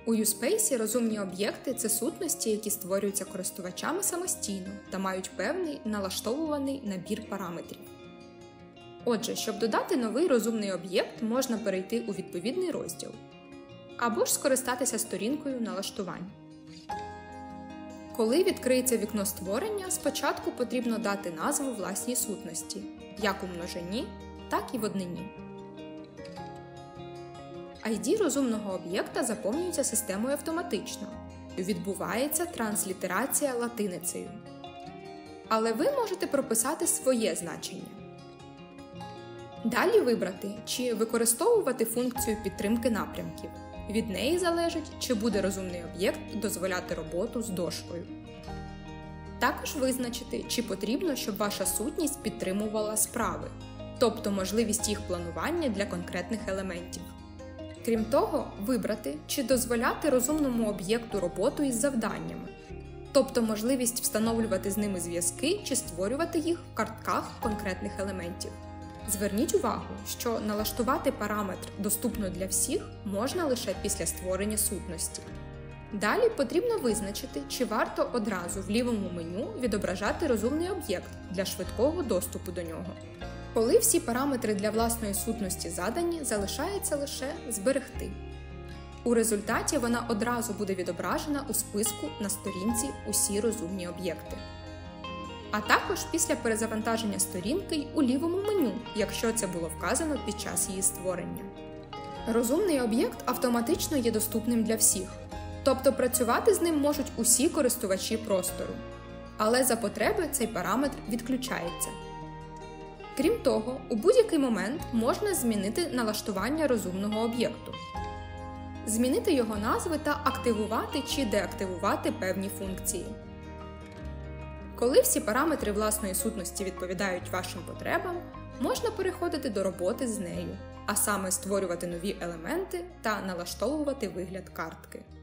У USpace розумні об'єкти – це сутності, які створюються користувачами самостійно та мають певний налаштовуваний набір параметрів. Отже, щоб додати новий розумний об'єкт, можна перейти у відповідний розділ або ж скористатися сторінкою налаштувань. Коли відкриється вікно створення, спочатку потрібно дати назву власній сутності, як у множині, так і в однині. ID розумного об'єкта заповнюється системою автоматично. Відбувається транслітерація латиницею. Але ви можете прописати своє значення. Далі вибрати, чи використовувати функцію підтримки напрямків. Від неї залежить, чи буде розумний об'єкт дозволяти роботу з дошкою. Також визначити, чи потрібно, щоб ваша сутність підтримувала справи, тобто можливість їх планування для конкретних елементів. Крім того, вибрати, чи дозволяти розумному об'єкту роботу із завданнями, тобто можливість встановлювати з ними зв'язки чи створювати їх в картках конкретних елементів. Зверніть увагу, що налаштувати параметр «Доступно для всіх» можна лише після створення сутності. Далі потрібно визначити, чи варто одразу в лівому меню відображати розумний об'єкт для швидкого доступу до нього. Коли всі параметри для власної сутності задані, залишається лише «Зберегти». У результаті вона одразу буде відображена у списку на сторінці «Усі розумні об'єкти». А також після перезавантаження сторінки й у лівому меню, якщо це було вказано під час її створення. Розумний об'єкт автоматично є доступним для всіх, тобто працювати з ним можуть усі користувачі простору. Але за потреби цей параметр відключається. Крім того, у будь-який момент можна змінити налаштування розумного об'єкту, змінити його назви та активувати чи деактивувати певні функції. Коли всі параметри власної сутності відповідають вашим потребам, можна переходити до роботи з нею, а саме створювати нові елементи та налаштовувати вигляд картки.